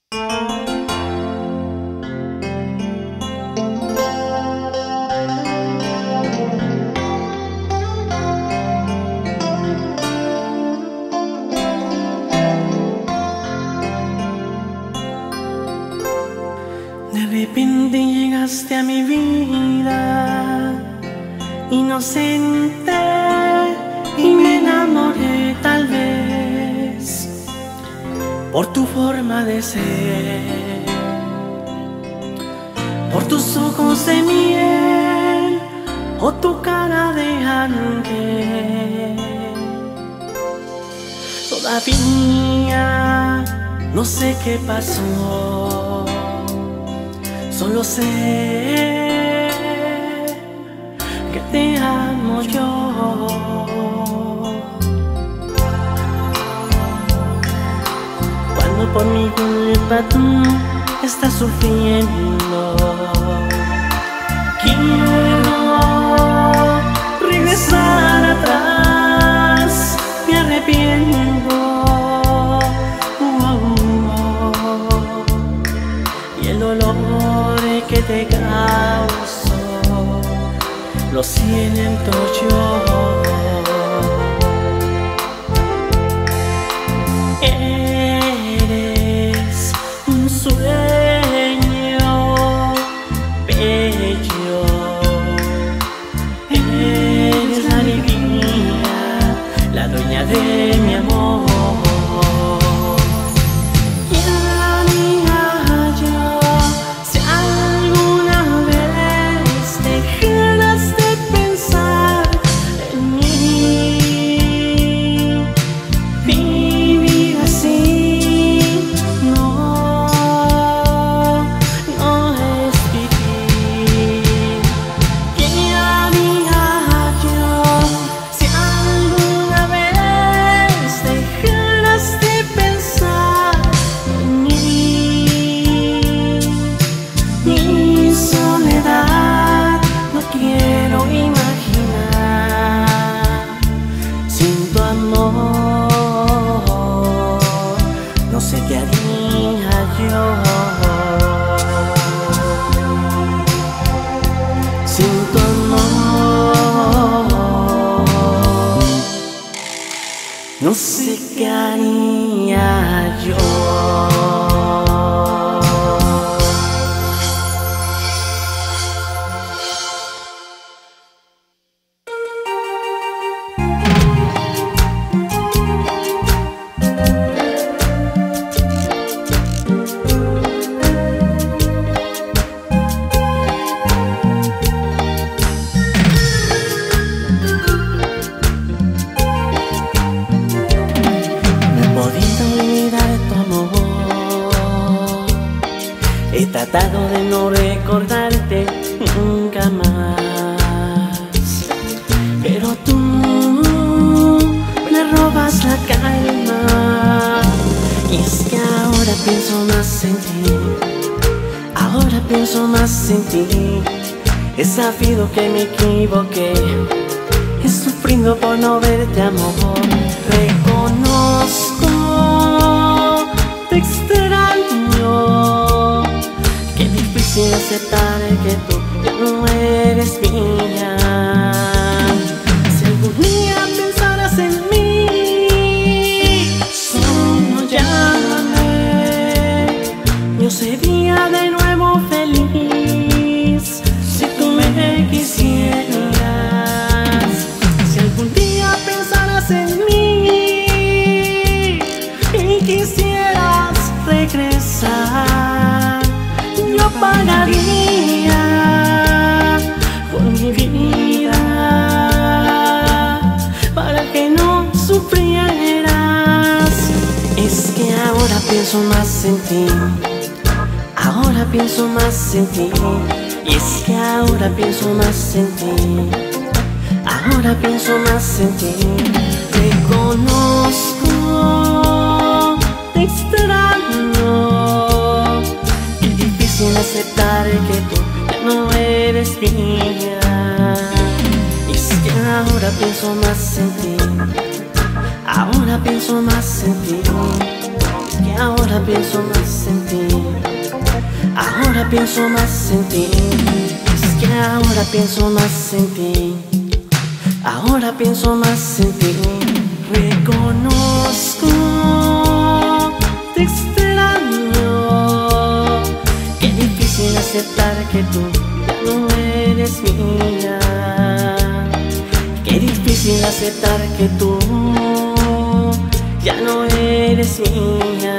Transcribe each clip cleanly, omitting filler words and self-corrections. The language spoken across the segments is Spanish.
De repente llegaste a mi vida, inocente, y me enamoré tal vez por tu forma de ser, por tus ojos de miel o tu cara de ángel. Todavía no sé qué pasó, solo sé que te amo yo. Cuando por mi culpa tú estás sufriendo, quiero regresar atrás, me arrepiento. Y el dolor que te causó lo siento yo. Eres un sueño bello, eres la alegría, la dueña de mi amor. No sé qué haría yo sin tu amor. No sé qué haría yo. He tratado de no recordarte nunca más, pero tú me robas la calma. Y es que ahora pienso más en ti, ahora pienso más en ti. He sabido que me equivoqué, he sufrido por no verte, amor. Reconozco, te extraño, qué difícil aceptar que tú ya no eres mía. Si algún día pensaras en mí, solo llámame, yo sería de nuevo feliz si tú me quisieras. Si algún día pensaras en mí y quisieras regresar, yo pagaría por mi vida para que no sufrieras. Es que ahora pienso más en ti, ahora pienso más en ti. Y es que ahora pienso más en ti, ahora pienso más en ti. Reconozco, te extraño, es difícil aceptar que tú ya no eres mía. Y es que ahora pienso más en ti, ahora pienso más en ti. Es que ahora pienso más en ti. pienso más en ti. Es que ahora pienso más en ti. Ahora pienso más en ti. Reconozco, te extraño. Qué difícil aceptar que tú ya no eres mía. Qué difícil aceptar que tú ya no eres mía.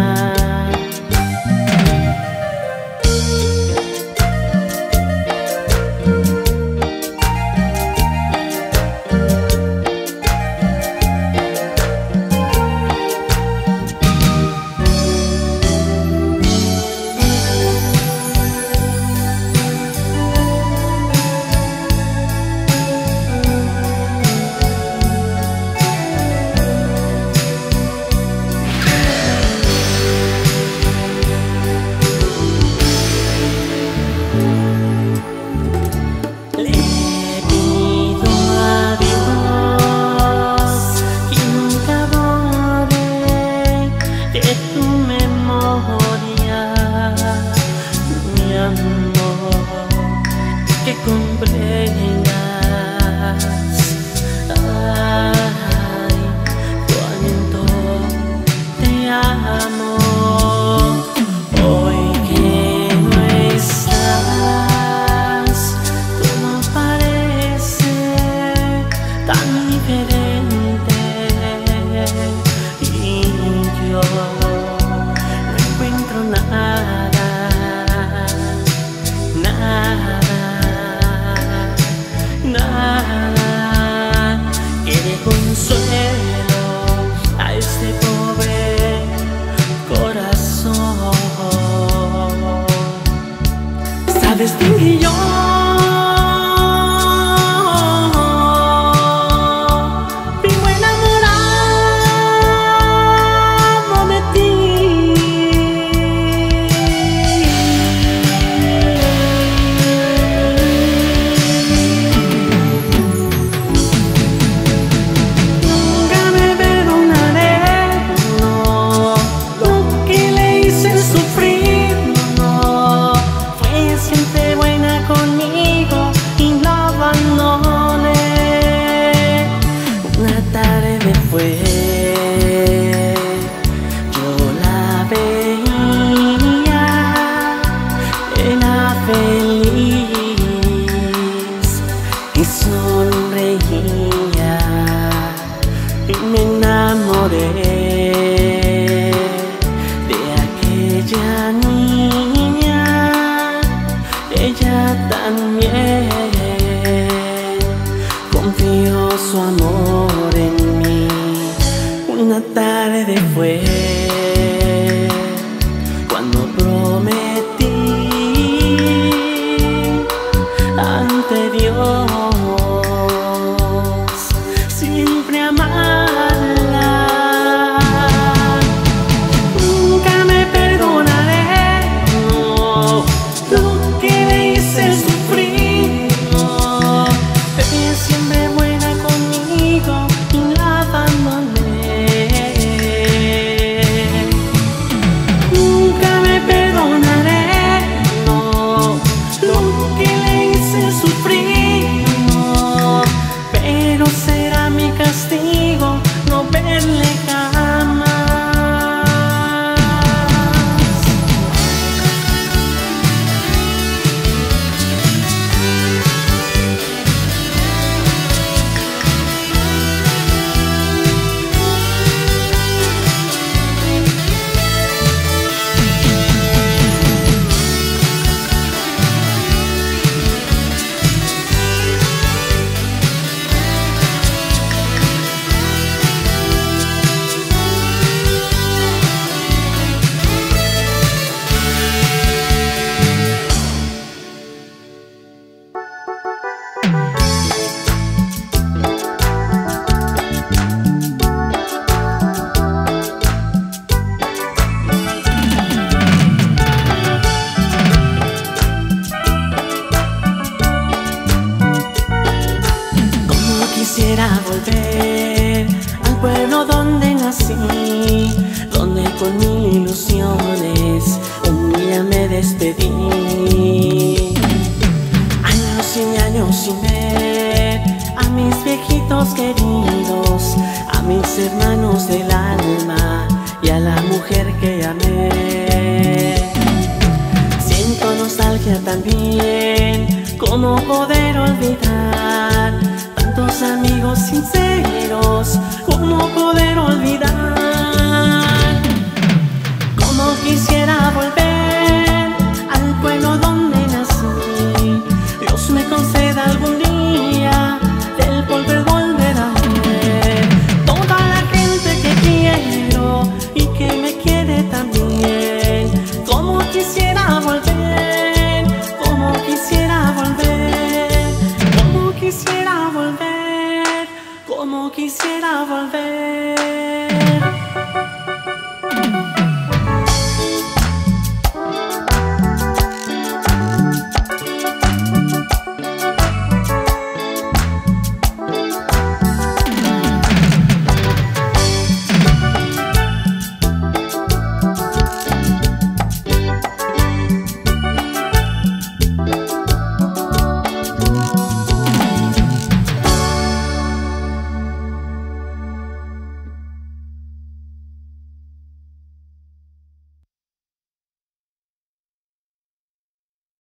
Que comprendas, ay, cuánto te amo. Hoy que no estás, todo parece tan diferente y yo no encuentro nada, nada que dé consuelo a este pobre corazón. Sabes tú y yo vivo enamorado de ti. Yo la veía, era feliz y sonreía y me enamoré de aquella niña. Ella también confió su amor en mí. Una tarde fue cuando prometí ante Dios siempre amarla. Nunca me perdonaré, no, lo que le hice sufrir, no, pero ella siempre buena conmigo. despedir. Años y años sin ver a mis viejitos queridos, a mis hermanos del alma y a la mujer que amé. Siento nostalgia también, ¿cómo poder olvidar tantos amigos sinceros? ¿Cómo poder olvidar? Como quisiera